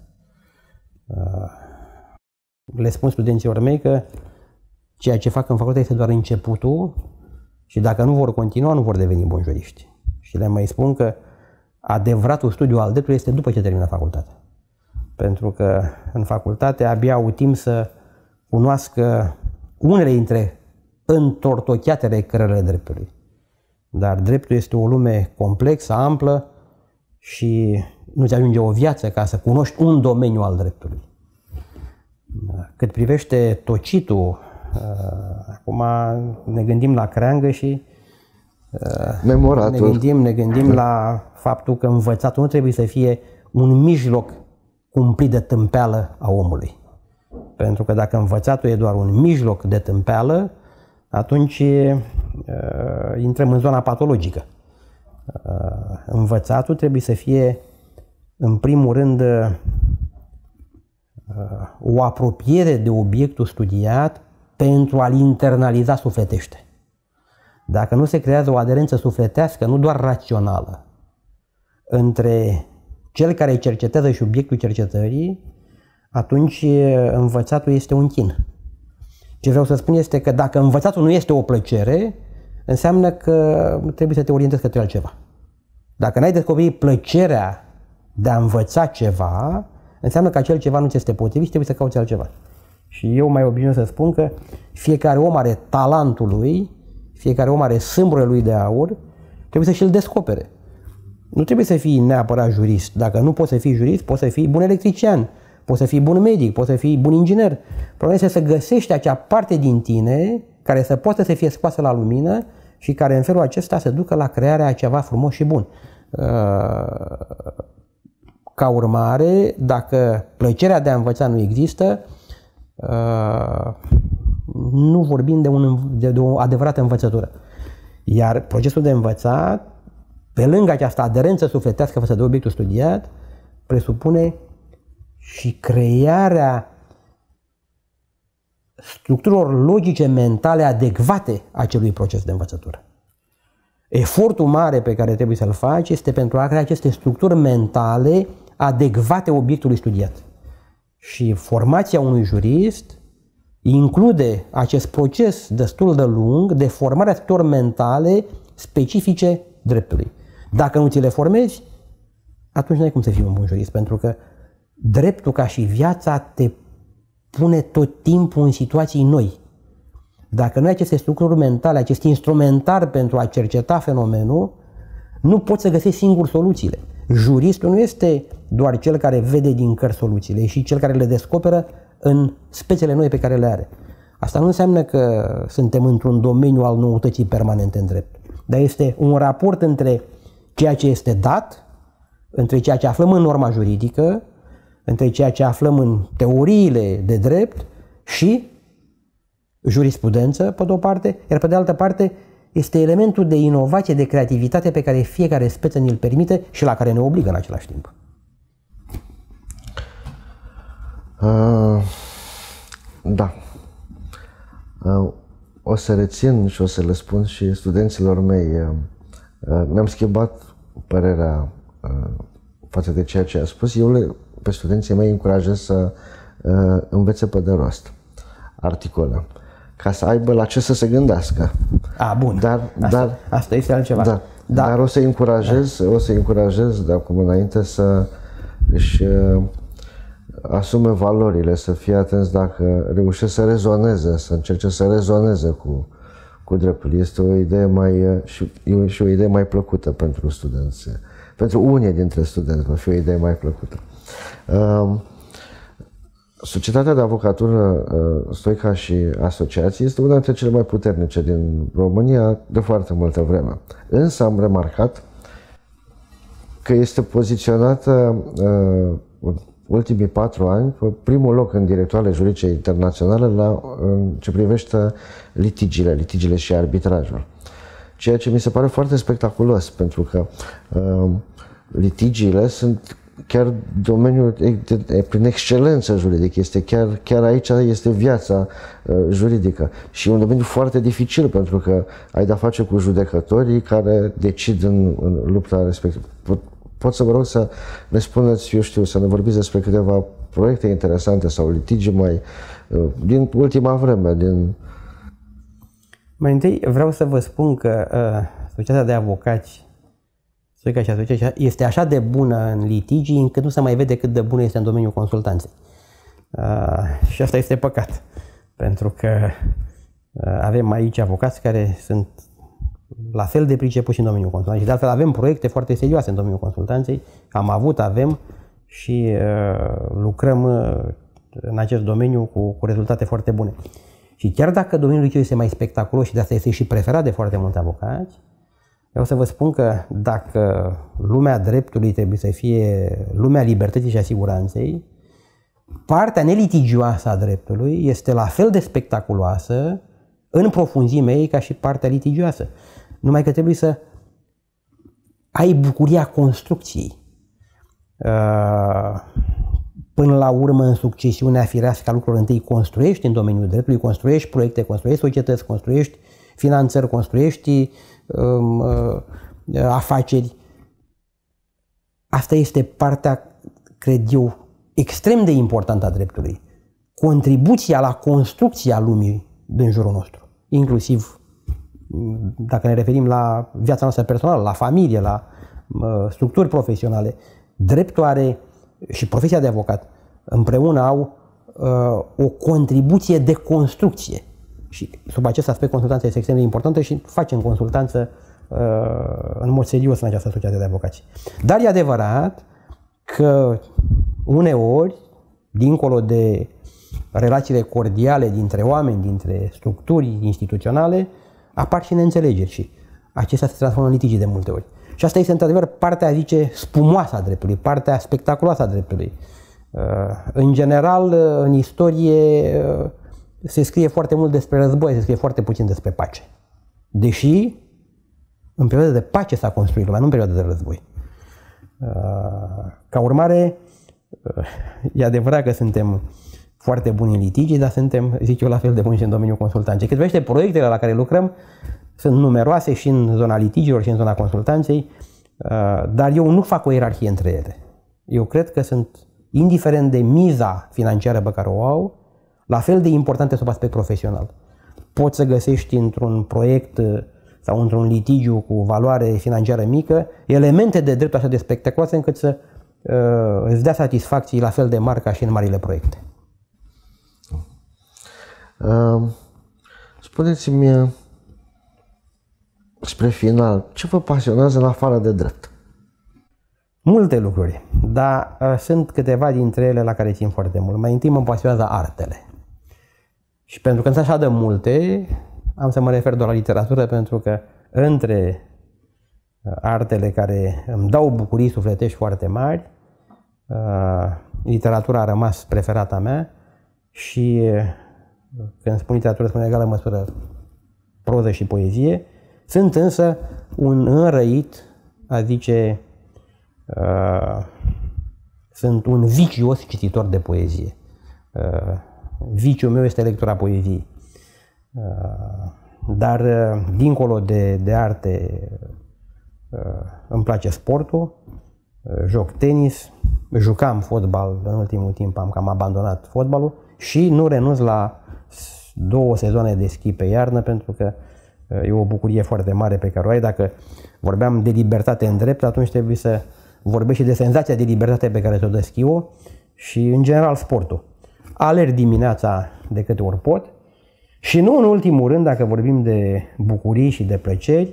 Le spun studenților mei că ceea ce fac în facultate este doar începutul și dacă nu vor continua, nu vor deveni buni juriști. Și le mai spun că adevăratul studiu al dreptului este după ce termină facultatea. Pentru că în facultate abia au timp să cunoască unele dintre întortocheatele cărările dreptului. Dar dreptul este o lume complexă, amplă și nu-ți ajunge o viață ca să cunoști un domeniu al dreptului. Cât privește tocitul, acum ne gândim la creangă și Memoratul. Ne gândim, ne gândim la faptul că învățatul nu trebuie să fie un mijloc cumplit de tâmpeală a omului. Pentru că dacă învățatul e doar un mijloc de tâmpeală, atunci uh, intrăm în zona patologică. Uh, învățatul trebuie să fie, în primul rând, uh, o apropiere de obiectul studiat pentru a-l internaliza sufletește. Dacă nu se creează o aderență sufletească, nu doar rațională, între cel care cercetează și obiectul cercetării, atunci învățatul este un chin. Ce vreau să spun este că dacă învățatul nu este o plăcere, înseamnă că trebuie să te orientezi către altceva. Dacă n-ai descoperit plăcerea de a învăța ceva, înseamnă că acel ceva nu ți este potrivit și trebuie să cauți altceva. Și eu mai obișnuiesc să spun că fiecare om are talentul lui, fiecare om are sâmburele lui de aur, trebuie să și-l descopere. Nu trebuie să fii neapărat jurist. Dacă nu poți să fii jurist, poți să fii bun electrician, poți să fii bun medic, poți să fii bun inginer. Problema este să găsești acea parte din tine care să poată să fie scoasă la lumină și care în felul acesta să ducă la crearea a ceva frumos și bun. Ca urmare, dacă plăcerea de a învăța nu există, nu vorbim de, un, de, de o adevărată învățătură. Iar procesul de învățat, pe lângă această aderență sufletească față de obiectul studiat, presupune și crearea structurilor logice mentale adecvate acelui proces de învățătură. Efortul mare pe care trebuie să-l faci este pentru a crea aceste structuri mentale adecvate obiectului studiat. Și formația unui jurist include acest proces destul de lung de formare a structurilor mentale specifice dreptului. Dacă nu ți le formezi, atunci nu ai cum să fii un bun jurist, pentru că dreptul, ca și viața, te pune tot timpul în situații noi. Dacă nu ai aceste structuri mentale, acest instrumentar pentru a cerceta fenomenul, nu poți să găsești singur soluțiile. Juristul nu este doar cel care vede din cărți soluțiile, e și cel care le descoperă în spețele noi pe care le are. Asta nu înseamnă că suntem într-un domeniu al noutății permanente în drept, dar este un raport între ceea ce este dat, între ceea ce aflăm în norma juridică, între ceea ce aflăm în teoriile de drept și jurisprudență, pe de o parte, iar pe de altă parte este elementul de inovație, de creativitate pe care fiecare speță ni-l permite și la care ne obligă în același timp. Uh, da. Uh, o să rețin și o să le spun și studenților mei. Uh, mi-am schimbat părerea uh, față de ceea ce a spus. Eu le, pe studenții mei încurajez să uh, învețe pe de rost articole, ca să aibă la ce să se gândească. A, bun. Dar, asta, dar, asta este altceva. Da, da. Dar o să încurajez, da. o să încurajez de acum înainte să își uh, asume valorile, să fie atenți dacă reușesc să rezoneze, să încerce să rezoneze cu, cu dreptul. Este o idee mai, și, și o idee mai plăcută pentru studenți. Pentru unii dintre studenți va fi o idee mai plăcută. Uh, Societatea de avocatură Stoica și asociații este una dintre cele mai puternice din România de foarte multă vreme. Însă am remarcat că este poziționată în ultimii patru ani pe primul loc în directoarele juridice internaționale la în ce privește litigiile, litigiile și arbitrajul. Ceea ce mi se pare foarte spectaculos, pentru că uh, litigiile sunt chiar domeniul prin excelență juridic, este chiar, chiar aici este viața uh, juridică și e un domeniu foarte dificil, pentru că ai de-a face cu judecătorii care decid în, în lupta respectivă. Pot, pot să vă rog să ne spuneți, eu știu, să ne vorbiți despre câteva proiecte interesante sau litigi mai uh, din ultima vreme, din... Mai întâi vreau să vă spun că uh, Societatea de Avocați Stoica și asociația este așa de bună în litigii încât nu se mai vede cât de bună este în domeniul consultanței. Uh, și asta este păcat, pentru că uh, avem aici avocați care sunt la fel de pricepuți în domeniul consultanței. De altfel avem proiecte foarte serioase în domeniul consultanței, am avut, avem și uh, lucrăm uh, în acest domeniu cu, cu rezultate foarte bune. Și chiar dacă domeniul litigii este mai spectaculos și de asta este și preferat de foarte mulți avocați, vreau să vă spun că dacă lumea dreptului trebuie să fie lumea libertății și a siguranței, partea nelitigioasă a dreptului este la fel de spectaculoasă în profunzimea ei ca și partea litigioasă. Numai că trebuie să ai bucuria construcției. Până la urmă, în succesiunea firească a lucrurilor, întâi construiești în domeniul dreptului, construiești proiecte, construiești societăți, construiești finanțări, construiești um, uh, afaceri. Asta este partea, cred eu, extrem de importantă a dreptului. Contribuția la construcția lumii din jurul nostru, inclusiv dacă ne referim la viața noastră personală, la familie, la uh, structuri profesionale. Dreptul are și profesia de avocat împreună au uh, o contribuție de construcție. Și sub acest aspect consultanța este extrem de importantă și facem consultanță uh, în mod serios în această societate de avocați. Dar e adevărat că uneori, dincolo de relațiile cordiale dintre oameni, dintre structuri instituționale, apar și neînțelegeri și acestea se transformă în litigii de multe ori. Și asta este într-adevăr partea, zice, spumoasă a dreptului, partea spectaculoasă a dreptului. Uh, în general, în istorie uh, se scrie foarte mult despre război, se scrie foarte puțin despre pace. Deși în perioada de pace s-a construit lumea, nu în perioada de război. Ca urmare, e adevărat că suntem foarte buni în litigi, dar suntem, zic eu, la fel de buni și în domeniul consultanței. Cât privește proiectele la care lucrăm, sunt numeroase și în zona litigiilor și în zona consultanței, dar eu nu fac o ierarhie între ele. Eu cred că sunt, indiferent de miza financiară pe care o au, la fel de importante sub aspect profesional. Poți să găsești într-un proiect sau într-un litigiu cu valoare financiară mică, elemente de drept așa de spectaculoase încât să uh, îți dea satisfacții la fel de mari ca și în marile proiecte. Uh, spuneți-mi, spre final, ce vă pasionează în afară de drept? Multe lucruri, dar uh, sunt câteva dintre ele la care țin foarte mult. Mai întâi mă pasionează artele. Și pentru că sunt așa de multe, am să mă refer doar la literatură, pentru că între artele care îmi dau bucurii sufletești foarte mari, literatura a rămas preferata mea și când spun literatură, spun în egală măsură proză și poezie. Sunt însă un înrăit, a zice, sunt un vicios cititor de poezie. Viciul meu este lectura poeziei. Dar, dincolo de, de arte, îmi place sportul, joc tenis, jucam fotbal, în ultimul timp am cam abandonat fotbalul și nu renunț la două sezoane de schi pe iarnă, pentru că e o bucurie foarte mare pe care o ai. Dacă vorbeam de libertate în drept, atunci trebuie să vorbești și de senzația de libertate pe care ți-o dă schiul și, în general, sportul. Alerg dimineața de câte ori pot și nu în ultimul rând, dacă vorbim de bucurii și de plăceri,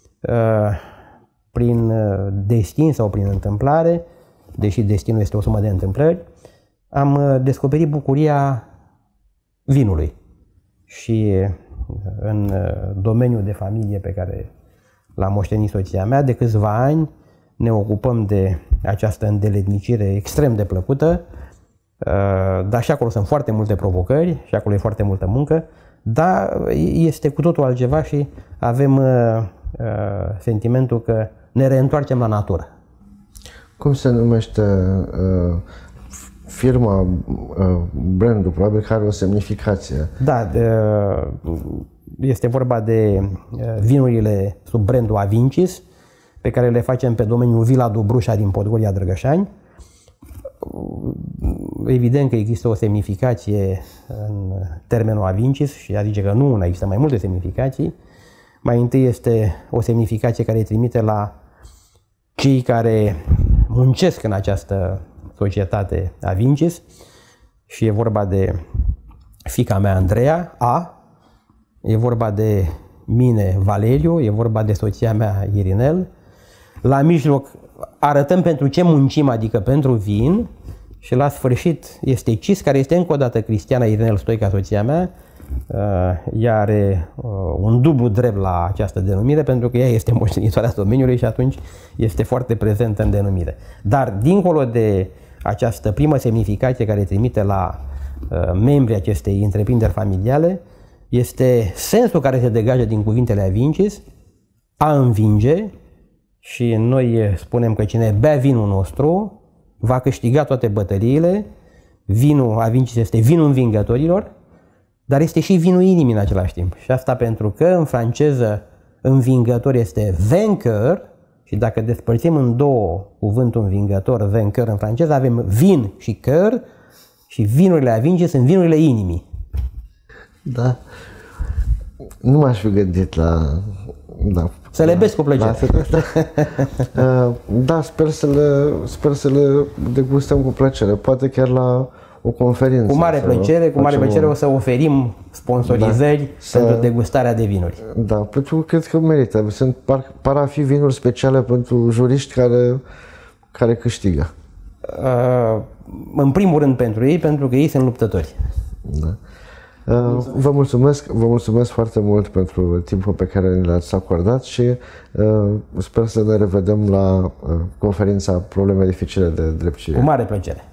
prin destin sau prin întâmplare, deși destinul este o sumă de întâmplări, am descoperit bucuria vinului. Și în domeniul de familie pe care l-a moștenit soția mea, de câțiva ani ne ocupăm de această îndeletnicire extrem de plăcută. Dar și acolo sunt foarte multe provocări și acolo e foarte multă muncă, dar este cu totul altceva și avem uh, uh, sentimentul că ne reîntoarcem la natură. Cum se numește uh, firma, uh, brandul, probabil că are o semnificație? Da, uh, este vorba de uh, vinurile sub brandul Avincis, pe care le facem pe domeniul Vila Dobrușa din Podgoria Drăgășani. Evident că există o semnificație în termenul Avincis și adică că nu, există mai multe semnificații. Mai întâi este o semnificație care trimite la cei care muncesc în această societate Avincis și e vorba de fiica mea Andreea, A, e vorba de mine Valeriu, e vorba de soția mea Irinel. La mijloc arătăm pentru ce muncim, adică pentru vin, și la sfârșit este Cis, care este încă o dată Cristiana Irinel Stoica, soția mea. Ea are un dublu drept la această denumire, pentru că ea este moștenitoarea domeniului și atunci este foarte prezentă în denumire. Dar, dincolo de această primă semnificație care trimite la membrii acestei întreprinderi familiale, este sensul care se degajă din cuvintele Avincis, a învinge. Și noi spunem că cine bea vinul nostru va câștiga toate bătăliile. Vinul Avincis este vinul învingătorilor, dar este și vinul inimii în același timp. Și asta pentru că în franceză învingător este vainqueur și dacă despărțim în două cuvântul învingător, vainqueur în franceză, avem vin și cœur și vinurile Avincis sunt vinurile inimii. Da. Nu m-aș fi gândit la... Da. Să le bezi cu plăcere. Da, da, sper să le, sper să le degustăm cu plăcere, poate chiar la o conferință. Cu mare plăcere, cu mare plăcere o să oferim sponsorizări, da, pentru să, degustarea de vinuri. Da, pentru că cred că merită. Sunt, par, par a fi vinuri speciale pentru juriști care, care câștigă. Uh, în primul rând pentru ei, pentru că ei sunt luptători. Da. Uh, vă mulțumesc, vă mulțumesc foarte mult pentru timpul pe care ne l-ați acordat și uh, sper să ne revedem la uh, conferința Probleme dificile de drept civil. Cu mare plăcere.